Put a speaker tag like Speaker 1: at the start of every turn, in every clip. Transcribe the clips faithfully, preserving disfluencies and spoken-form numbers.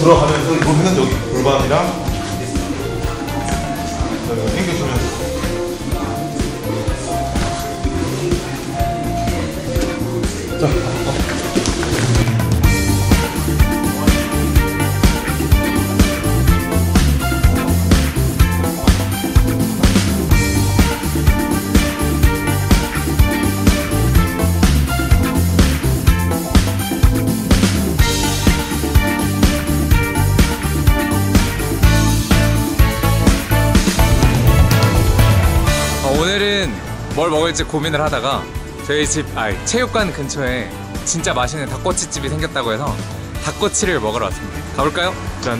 Speaker 1: 들어가면서 여기는 여기 골반이랑 당겨주면서. 자,
Speaker 2: 오늘은 뭘 먹을지 고민을 하다가 저희 집, 아 체육관 근처에 진짜 맛있는 닭꼬치집이 생겼다고 해서 닭꼬치를 먹으러 왔습니다. 가볼까요? 짠!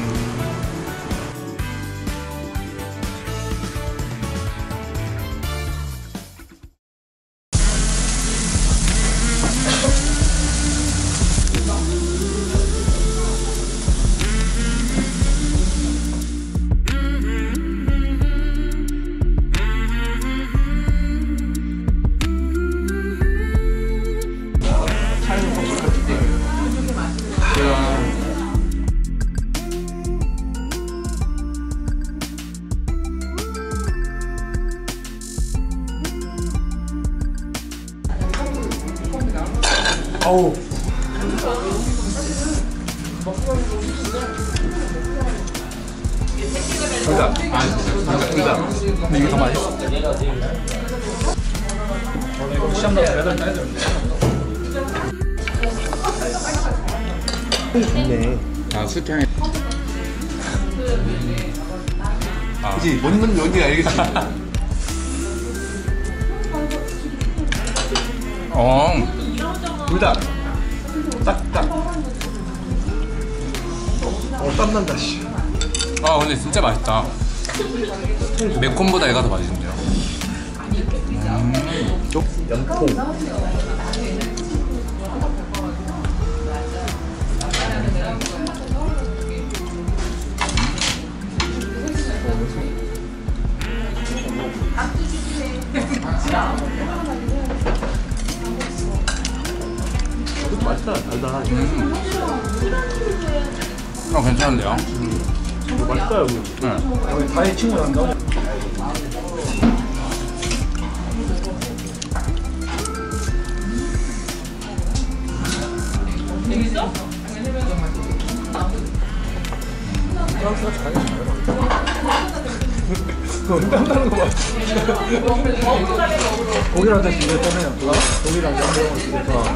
Speaker 1: 어우. 여기다. 아, 여기다. 근데 이게 더 맛있어. 시험 나서 매달 따야 되는데. 좋네.
Speaker 2: 아, 술향이.
Speaker 1: 아. 그치, 뭔 연기 알겠지?
Speaker 2: 어.
Speaker 1: 둘 다. 딱, 딱. 어, 땀난다, 씨.
Speaker 2: 아, 근데 진짜 맛있다. 매콤보다 얘가 더 맛있는데요.
Speaker 1: 음. 쪽, 연통. 이것도 맛있다, 달달하게.
Speaker 2: 음. 어, 괜찮은데요?
Speaker 1: 음. 이거 맛있다, 여기.
Speaker 2: 응.
Speaker 1: 여기 다혜 친구 난다고?
Speaker 3: 재밌어?
Speaker 1: 프랑스가 잘해, 그거 땀나는 거 봐. 독일한테 집에 떠네요. 독일한테 한명을 집에서.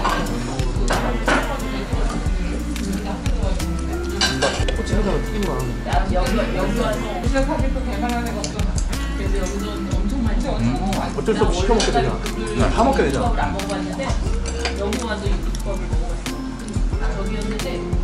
Speaker 1: 코치 회사가 튀김이 많아.
Speaker 3: 여기 여기 와서 시작하기도 대단한 애가 없어. 그래서 여기서 엄청 많이 먹어.
Speaker 1: 어쩔 수 없이 시켜 먹게 되잖아. 다 먹게 되잖아.
Speaker 3: 안 먹어봤는데 여기 와서 이 비법을 먹어봤어. 아 저기였는데.